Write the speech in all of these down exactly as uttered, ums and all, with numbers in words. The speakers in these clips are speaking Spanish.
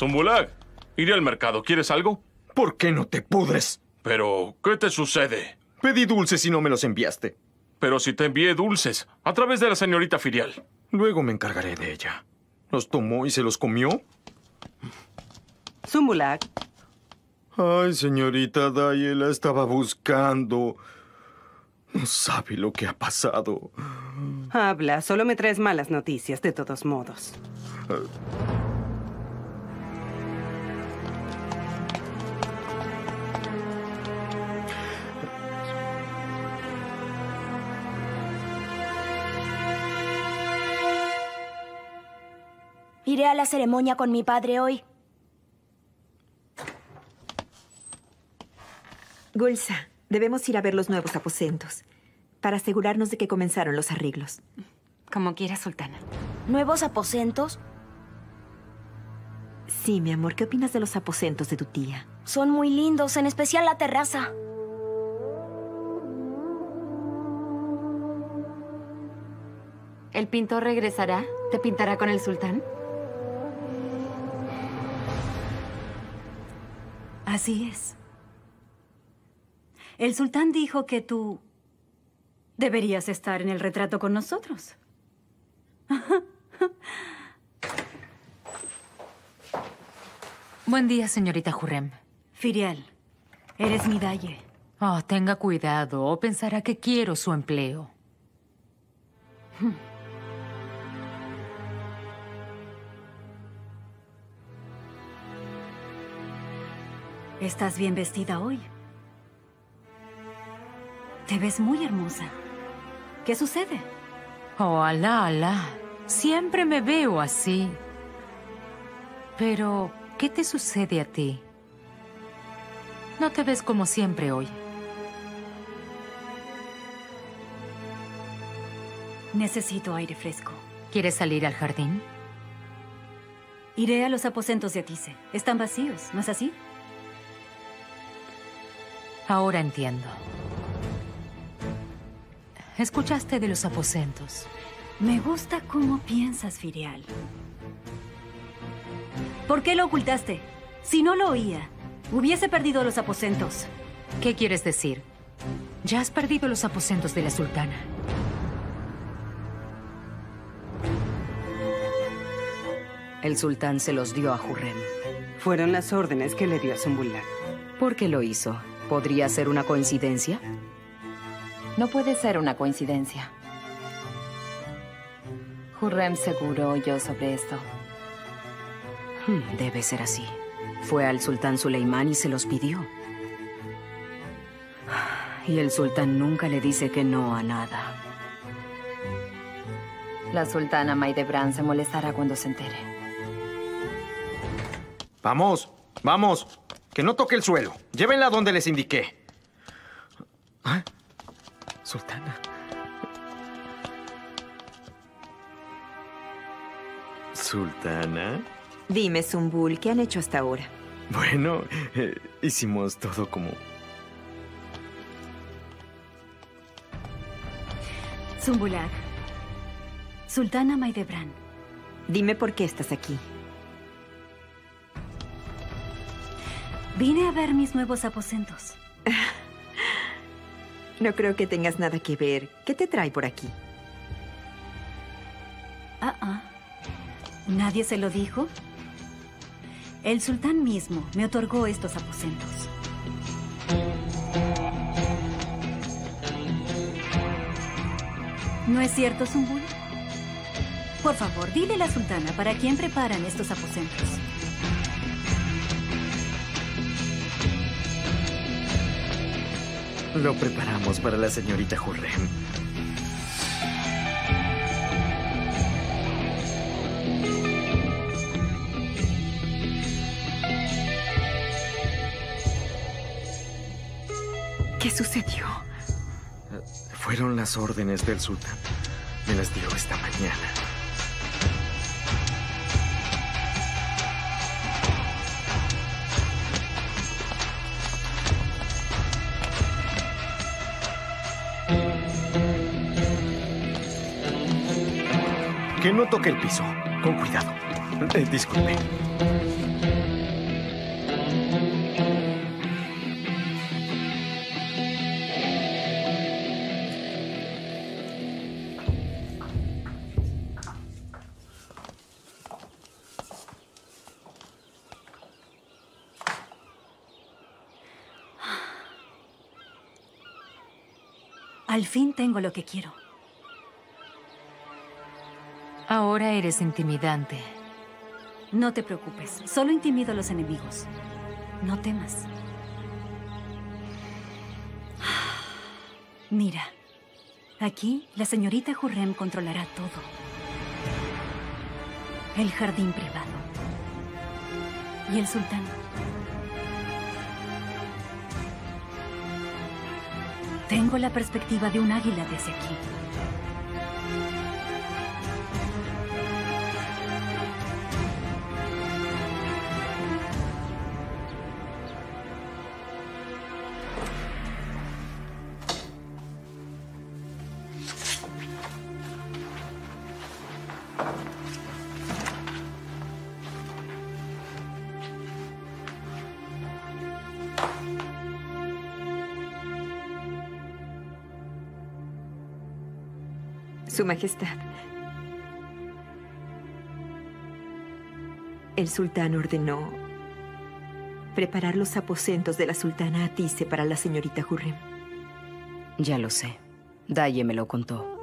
Sumbulak, iré al mercado. ¿Quieres algo? ¿Por qué no te pudres? Pero, ¿qué te sucede? Pedí dulces y no me los enviaste. Pero si te envié dulces, a través de la señorita Firial. Luego me encargaré de ella. ¿Los tomó y se los comió? Sumbulak. Ay, señorita Daya, la estaba buscando. No sabe lo que ha pasado. Habla, solo me traes malas noticias, de todos modos. Uh. Iré a la ceremonia con mi padre hoy. Gulsa, debemos ir a ver los nuevos aposentos para asegurarnos de que comenzaron los arreglos. Como quiera, sultana. ¿Nuevos aposentos? Sí, mi amor. ¿Qué opinas de los aposentos de tu tía? Son muy lindos, en especial la terraza. ¿El pintor regresará? ¿Te pintará con el sultán? Así es. El sultán dijo que tú deberías estar en el retrato con nosotros. Buen día, señorita Hurrem. Firial, eres mi daye. Oh, tenga cuidado o pensará que quiero su empleo. Estás bien vestida hoy. Te ves muy hermosa. ¿Qué sucede? Oh, alá, alá. Siempre me veo así. Pero, ¿qué te sucede a ti? No te ves como siempre hoy. Necesito aire fresco. ¿Quieres salir al jardín? Iré a los aposentos de Atise. Están vacíos, ¿no es así? Ahora entiendo. Escuchaste de los aposentos. Me gusta cómo piensas, Firial. ¿Por qué lo ocultaste? Si no lo oía, hubiese perdido los aposentos. ¿Qué quieres decir? Ya has perdido los aposentos de la sultana. El sultán se los dio a Hurrem. Fueron las órdenes que le dio a Sumbulak. ¿Por qué lo hizo? ¿Podría ser una coincidencia? No puede ser una coincidencia. Hurrem seguro oyó sobre esto. Hmm, debe ser así. Fue al sultán Suleimán y se los pidió. Y el sultán nunca le dice que no a nada. La sultana Maidebran se molestará cuando se entere. Vamos, vamos. Que no toque el suelo. Llévenla donde les indiqué. ¿Ah? Sultana. ¿Sultana? Dime, Sumbul, ¿qué han hecho hasta ahora? Bueno, eh, hicimos todo como... Sumbulak. Sultana Maidebran. Dime por qué estás aquí. Vine a ver mis nuevos aposentos. No creo que tengas nada que ver. ¿Qué te trae por aquí? Ah, ah. ¿Nadie se lo dijo? El sultán mismo me otorgó estos aposentos. ¿No es cierto, Sumbul? Por favor, dile a la sultana para quién preparan estos aposentos. Lo preparamos para la señorita Hurrem. ¿Qué sucedió? Fueron las órdenes del sultán. Me las dio esta mañana. Que no toque el piso. Con cuidado. Eh, disculpe. Al fin tengo lo que quiero. Ahora eres intimidante. No te preocupes, solo intimido a los enemigos. No temas. Mira, aquí la señorita Hurrem controlará todo. El jardín privado. Y el sultán. Tengo la perspectiva de un águila desde aquí. Su Majestad. El sultán ordenó preparar los aposentos de la sultana Atice para la señorita Hurrem. Ya lo sé. Daye me lo contó.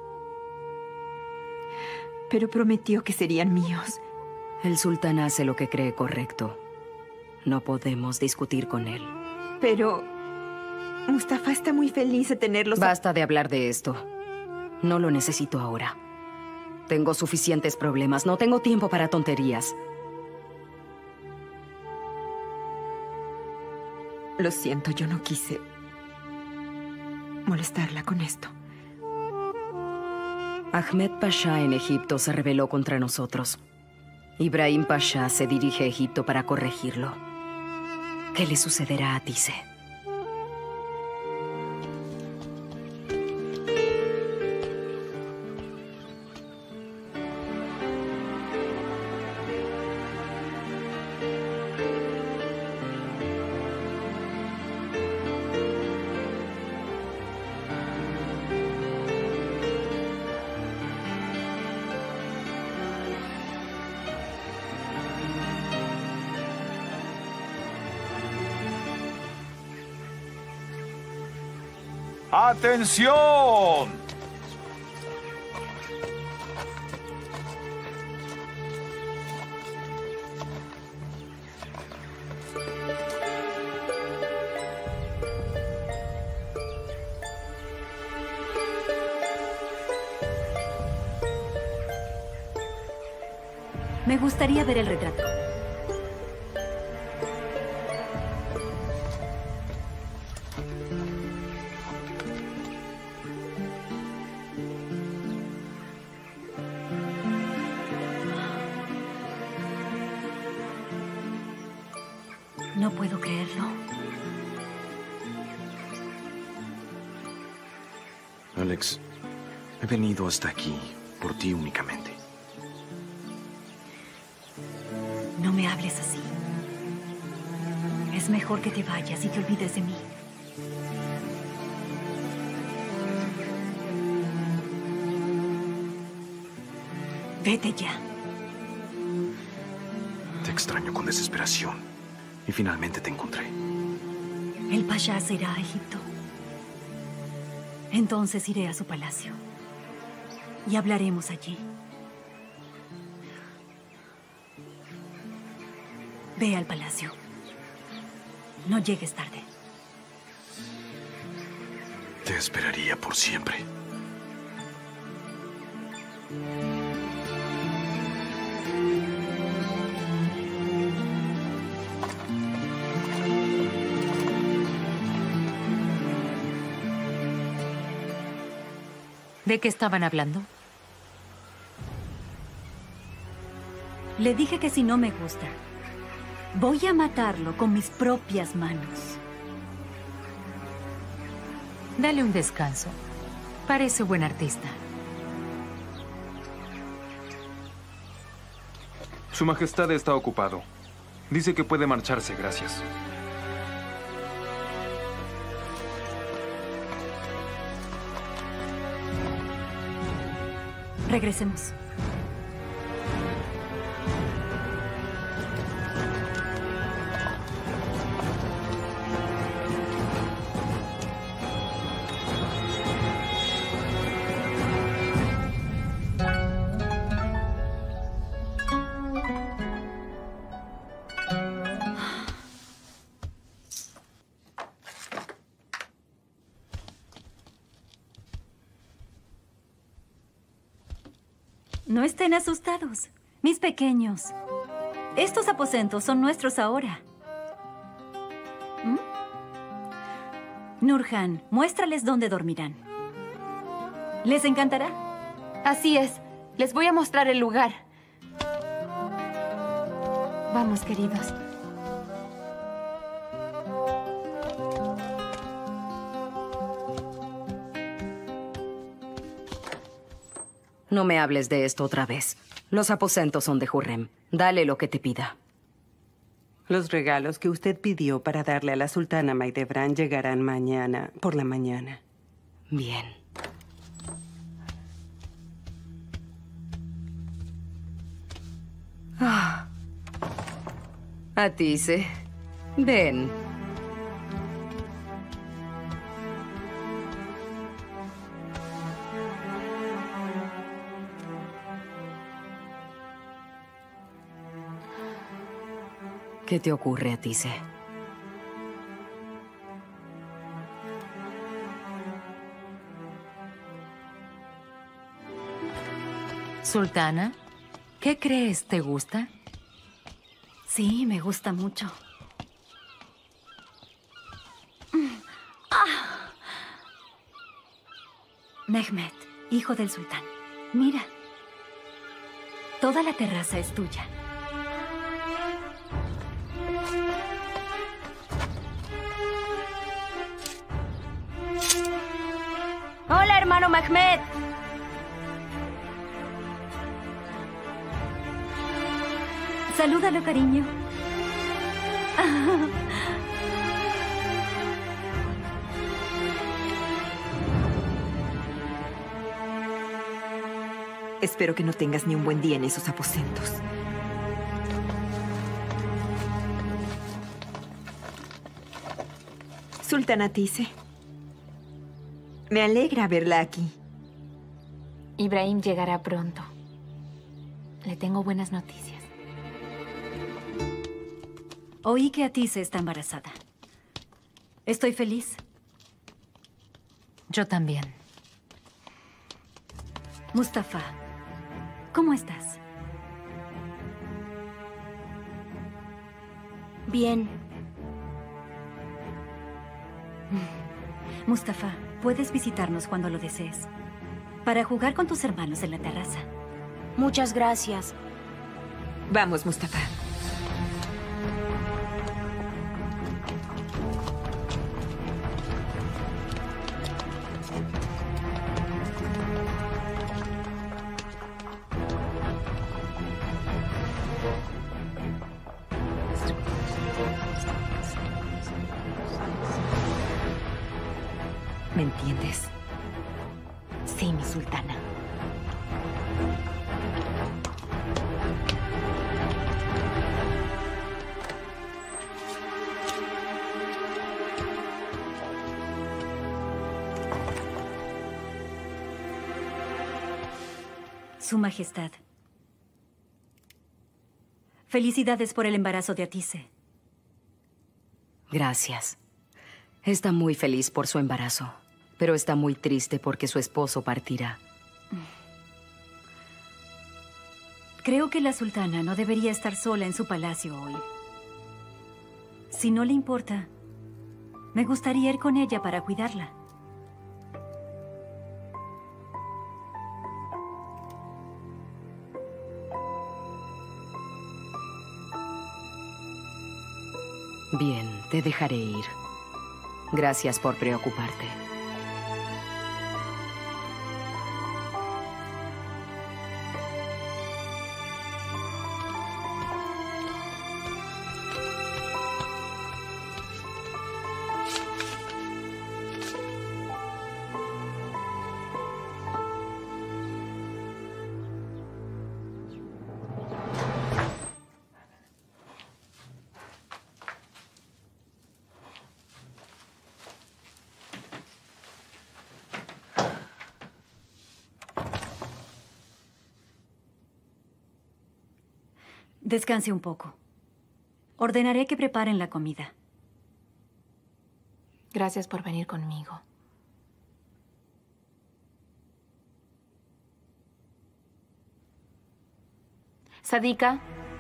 Pero prometió que serían míos. El sultán hace lo que cree correcto. No podemos discutir con él. Pero Mustafa está muy feliz de tenerlos. Basta de hablar de esto. No lo necesito ahora. Tengo suficientes problemas. No tengo tiempo para tonterías. Lo siento, yo no quise molestarla con esto. Ahmed Pasha en Egipto se rebeló contra nosotros. Ibrahim Pasha se dirige a Egipto para corregirlo. ¿Qué le sucederá a Atice? ¡Atención! Me gustaría ver el retrato. No puedo creerlo. Alex, he venido hasta aquí por ti únicamente. No me hables así. Es mejor que te vayas y te olvides de mí. Vete ya. Te extraño con desesperación. Y finalmente te encontré. El Pasha se irá a Egipto. Entonces iré a su palacio. Y hablaremos allí. Ve al palacio. No llegues tarde. Te esperaría por siempre. ¿De qué estaban hablando? Le dije que si no me gusta, voy a matarlo con mis propias manos. Dale un descanso. Parece buen artista. Su Majestad está ocupado. Dice que puede marcharse, gracias. Regresemos. No estén asustados, mis pequeños. Estos aposentos son nuestros ahora. ¿Mm? Nurhan, muéstrales dónde dormirán. ¿Les encantará? Así es. Les voy a mostrar el lugar. Vamos, queridos. No me hables de esto otra vez. Los aposentos son de Hurrem. Dale lo que te pida. Los regalos que usted pidió para darle a la sultana Maidebran llegarán mañana por la mañana. Bien. Ah. Atice, ven. ¿Qué te ocurre, Atice? Sultana, ¿qué crees? ¿Te gusta? Sí, me gusta mucho. Ah. Mehmet, hijo del sultán, mira. Toda la terraza es tuya. Hola, hermano Mehmet. Salúdalo, cariño. Espero que no tengas ni un buen día en esos aposentos. Sultana Atice. Me alegra verla aquí. Ibrahim llegará pronto. Le tengo buenas noticias. Oí que Atice está embarazada. Estoy feliz. Yo también. Mustafa, ¿cómo estás? Bien. Mustafa, puedes visitarnos cuando lo desees. Para jugar con tus hermanos en la terraza. Muchas gracias. Vamos, Mustafa. ¿Me entiendes? Sí, mi sultana. Su Majestad. Felicidades por el embarazo de Atice. Gracias. Está muy feliz por su embarazo, pero está muy triste porque su esposo partirá. Creo que la sultana no debería estar sola en su palacio hoy. Si no le importa, me gustaría ir con ella para cuidarla. Bien, te dejaré ir. Gracias por preocuparte. Descanse un poco. Ordenaré que preparen la comida. Gracias por venir conmigo. Sadika.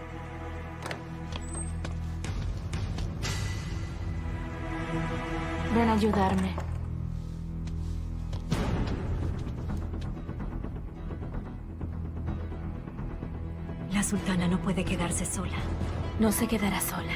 Ven a ayudarme. La sultana no puede quedarse sola. No se quedará sola.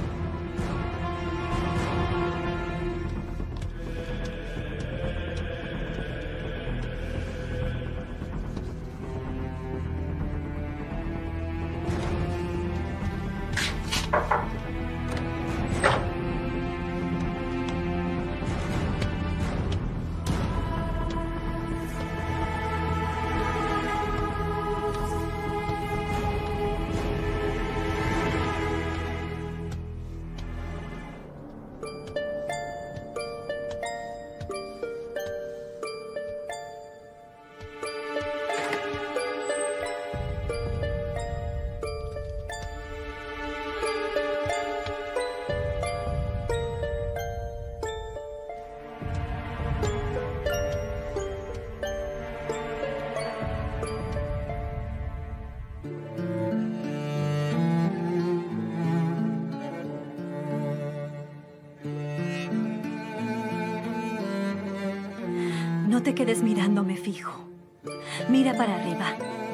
No te quedes mirándome fijo. Mira para arriba.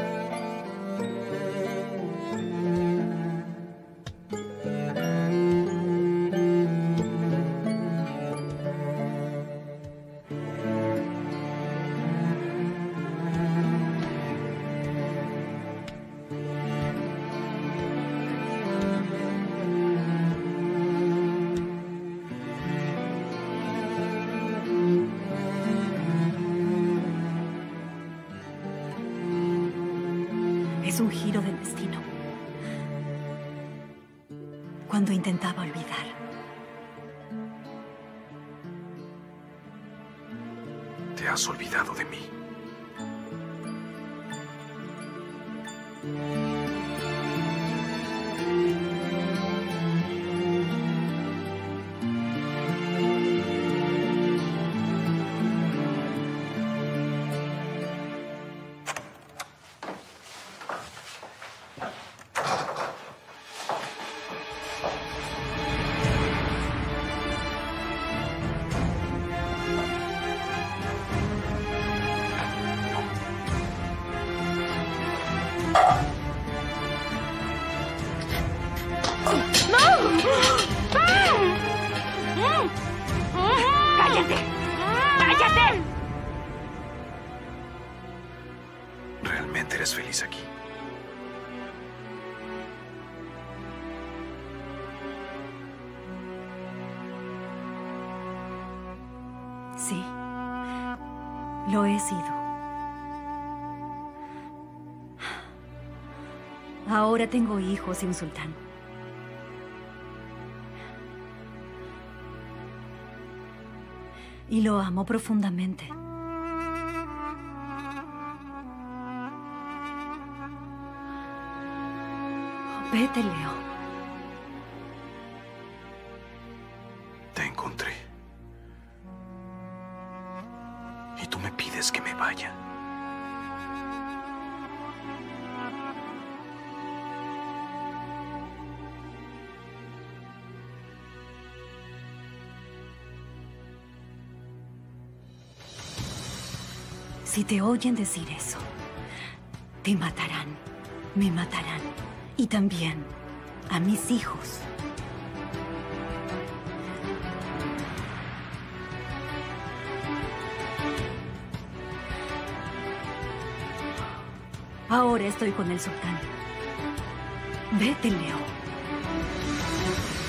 Es un giro del destino. Cuando intentaba olvidar. Te has olvidado de mí. ¡Cállate! ¡Cállate! ¿Realmente eres feliz aquí? Sí, lo he sido. Ahora tengo hijos y un sultán. Y lo amo profundamente. Vete, Leo. Te encontré. Y tú me pides que me vaya. Si te oyen decir eso, te matarán, me matarán, y también a mis hijos. Ahora estoy con el sultán. Vete, Leo.